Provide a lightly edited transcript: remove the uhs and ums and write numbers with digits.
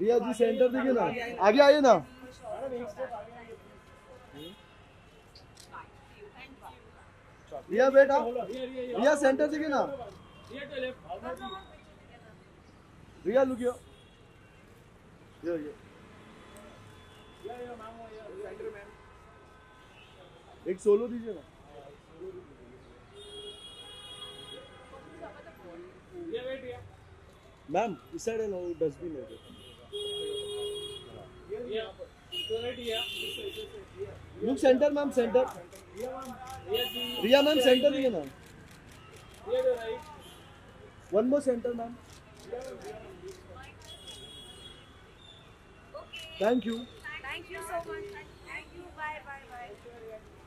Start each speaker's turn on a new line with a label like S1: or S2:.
S1: रिया जी centre देखिए ना, आगे आइए ना। रिया बेटा, रिया सेंटर देखिए ना। रिया लुक यो, ये एक सोलो दीजिए ना। मैम इस साइड है ना, वो डस्टबिन है। Look centre ma'am, centre. Riya ma'am centre दिए ना। One more centre ma'am. Thank you.
S2: Thank you so much. Thank you. Bye. Bye. Bye.